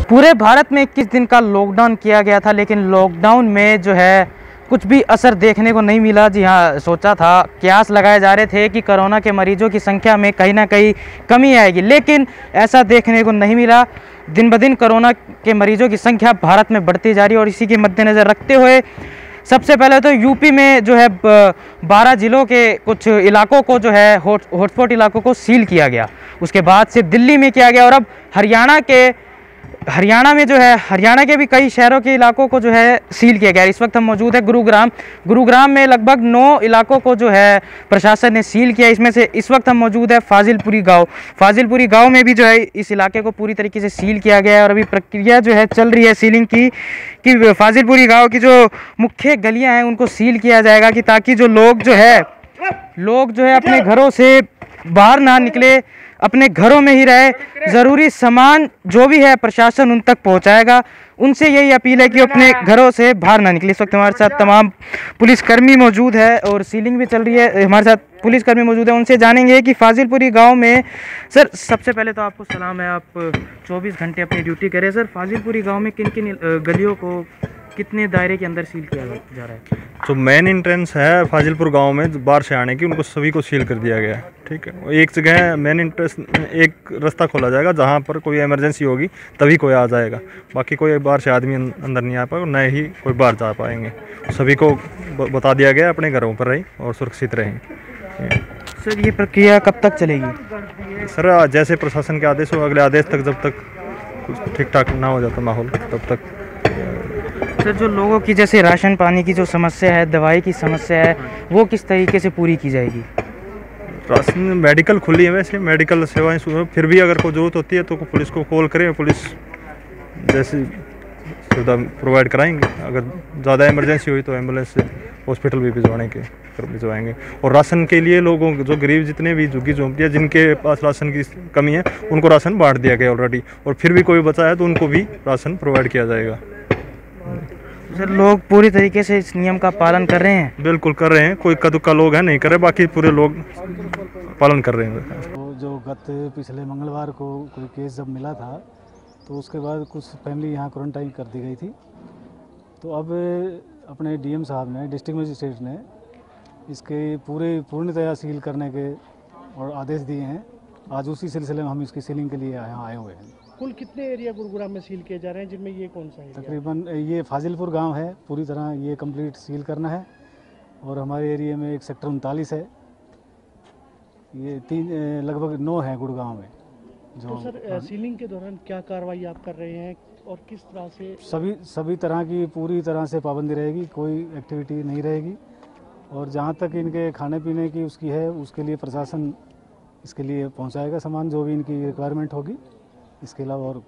पूरे भारत में 21 दिन का लॉकडाउन किया गया था, लेकिन लॉकडाउन में जो है कुछ भी असर देखने को नहीं मिला। जी हाँ, सोचा था, कयास लगाए जा रहे थे कि कोरोना के मरीजों की संख्या में कहीं ना कहीं कमी आएगी, लेकिन ऐसा देखने को नहीं मिला। दिन ब दिन कोरोना के मरीजों की संख्या भारत में बढ़ती जा रही है और इसी के मद्देनज़र रखते हुए सबसे पहले तो यूपी में जो है 12 जिलों के कुछ इलाकों को जो है हॉटस्पॉट इलाकों को सील किया गया। उसके बाद से दिल्ली में किया गया और अब हरियाणा में जो है हरियाणा के भी कई शहरों के इलाकों को जो है सील किया गया। इस वक्त हम मौजूद है गुरुग्राम में लगभग 9 इलाकों को जो है प्रशासन ने सील किया। इसमें से इस वक्त हम मौजूद है फाजिलपुरी गांव में भी जो है इस इलाके को पूरी तरीके से सील किया गया है और अभी प्रक्रिया जो है चल रही है सीलिंग की, कि फाजिलपुरी गाँव की जो मुख्य गलियाँ हैं उनको सील किया जाएगा, कि ताकि जो लोग जो है अपने घरों से बाहर ना निकले, अपने घरों में ही रहे। ज़रूरी सामान जो भी है प्रशासन उन तक पहुंचाएगा। उनसे यही अपील है कि अपने घरों से बाहर ना निकले। इस वक्त हमारे साथ तमाम पुलिसकर्मी मौजूद है और सीलिंग भी चल रही है। हमारे साथ पुलिसकर्मी मौजूद है, उनसे जानेंगे कि फाजिलपुरी गांव में सर, सबसे पहले तो आपको सलाम है, आप 24 घंटे अपनी ड्यूटी करें। सर, फाजिलपुरी गाँव में किन किन गलियों को कितने दायरे के अंदर सील किया जा रहा है? जो मेन एंट्रेंस है फाजिलपुर गांव में बाहर से आने की, उनको सभी को सील कर दिया गया है। ठीक है, एक जगह मेन एंट्रेंस एक रास्ता खोला जाएगा जहां पर कोई इमरजेंसी होगी तभी कोई आ जाएगा, बाकी कोई बाहर से आदमी अंदर नहीं आ पाएगा, न ही कोई बाहर जा पाएंगे। सभी को बता दिया गया अपने घरों पर रहें और सुरक्षित रहें। सर, ये प्रक्रिया कब तक चलेगी? सर, जैसे प्रशासन के आदेश हो, अगले आदेश तक, जब तक कुछ ठीक ठाक ना हो जाता माहौल तब तक। सर, जो लोगों की जैसे राशन पानी की जो समस्या है, दवाई की समस्या है, वो किस तरीके से पूरी की जाएगी? राशन मेडिकल खुली है, वैसे मेडिकल सेवाएं, फिर भी अगर कोई जरूरत होती है तो पुलिस को कॉल करें, पुलिस जैसी सुविधा प्रोवाइड कराएंगे। अगर ज़्यादा इमरजेंसी हुई तो एम्बुलेंस से हॉस्पिटल भी भिजवाएंगे। और राशन के लिए लोगों जो गरीब जितने भी झुग्गी झोंपड़ियाँ जिनके पास राशन की कमी है उनको राशन बांट दिया गया ऑलरेडी, और फिर भी कोई बचा है तो उनको भी राशन प्रोवाइड किया जाएगा। सर, लोग पूरी तरीके से इस नियम का पालन कर रहे हैं? बिल्कुल कर रहे हैं, कोई कदुक्का लोग हैं नहीं कर रहे, बाकी पूरे लोग पालन कर रहे हैं। तो जो पिछले मंगलवार को कोई केस जब मिला था तो उसके बाद कुछ फैमिली यहाँ क्वारंटाइन कर दी गई थी। तो अब अपने डीएम साहब ने, डिस्ट्रिक्ट मजिस्ट्रेट ने इसके पूर्णतया सील करने के और आदेश दिए हैं। आज उसी सिलसिले में हम इसकी सीलिंग के लिए यहाँ आए हुए हैं। कुल कितने एरिया गुरुग्राम में सील किए जा रहे हैं, जिनमें ये कौन सा है? तकरीबन ये फाजिलपुर गांव है, पूरी तरह ये कंप्लीट सील करना है। और हमारे एरिया में एक सेक्टर 39 है, ये लगभग 9 है गुड़गांव में। तो सर, सीलिंग के दौरान क्या कार्रवाई आप कर रहे हैं और किस तरह से? सभी तरह की पूरी तरह से पाबंदी रहेगी, कोई एक्टिविटी नहीं रहेगी। और जहाँ तक इनके खाने पीने की उसकी है, उसके लिए प्रशासन इसके लिए पहुँचाएगा सामान, जो भी इनकी रिक्वायरमेंट होगी। इसके अलावा और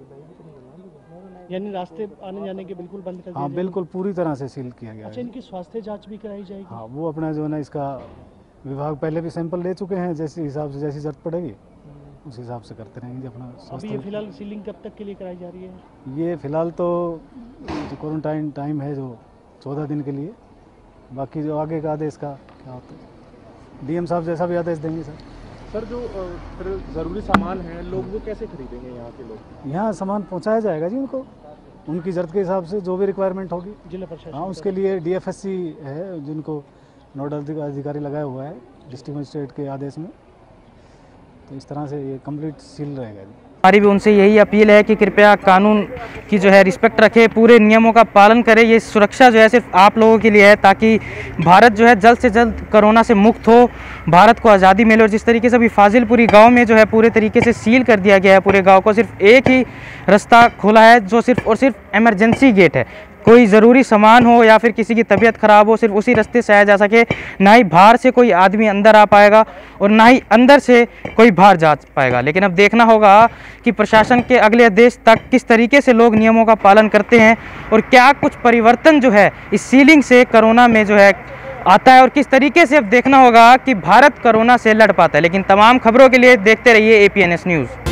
यानी रास्ते आने जाने के बिल्कुल बंद कर दिए? हाँ, बिल्कुल पूरी तरह से सील किया गया है। अच्छा, इनकी स्वास्थ्य जांच भी कराई जाएगी? हाँ, वो अपना जो है ना, इसका विभाग पहले भी सैंपल ले चुके हैं, जैसे हिसाब से जैसी जरूरत पड़ेगी उस हिसाब से करते रहेंगे अपना स्वास्थ्य। ये फिलहाल सीलिंग कब तक के लिए कराई जा रही है? ये फिलहाल तो जो क्वारंटाइन टाइम है जो 14 दिन के लिए, बाकी जो आगे का आदेश का क्या होता है डीएम साहब जैसा भी आदेश देंगे। सर, जो फिर ज़रूरी सामान है, लोग वो कैसे खरीदेंगे? यहाँ के लोग यहाँ सामान पहुँचाया जाएगा जी उनको, उनकी ज़रूरत के हिसाब से जो भी रिक्वायरमेंट होगी जिला प्रशासन। हाँ, उसके लिए डीएफएससी है जिनको नोडल अधिकारी लगाया हुआ है डिस्ट्रिक्ट मजिस्ट्रेट के आदेश में। तो इस तरह से ये कंप्लीट सील रहेगा जी। हमारी भी उनसे यही अपील है कि कृपया कानून की जो है रिस्पेक्ट रखें, पूरे नियमों का पालन करें। ये सुरक्षा जो है सिर्फ आप लोगों के लिए है, ताकि भारत जो है जल्द से जल्द कोरोना से मुक्त हो, भारत को आज़ादी मिले। और जिस तरीके से अभी फाजिलपुरी गांव में जो है पूरे तरीके से सील कर दिया गया है पूरे गांव को, सिर्फ एक ही रास्ता खुला है जो सिर्फ और सिर्फ इमरजेंसी गेट है। कोई ज़रूरी सामान हो या फिर किसी की तबीयत ख़राब हो, सिर्फ उसी रास्ते से आया जा सके। ना ही बाहर से कोई आदमी अंदर आ पाएगा और ना ही अंदर से कोई बाहर जा पाएगा। लेकिन अब देखना होगा कि प्रशासन के अगले आदेश तक किस तरीके से लोग नियमों का पालन करते हैं और क्या कुछ परिवर्तन जो है इस सीलिंग से कोरोना में जो है आता है, और किस तरीके से अब देखना होगा कि भारत कोरोना से लड़ पाता है। लेकिन तमाम खबरों के लिए देखते रहिए APNS न्यूज़।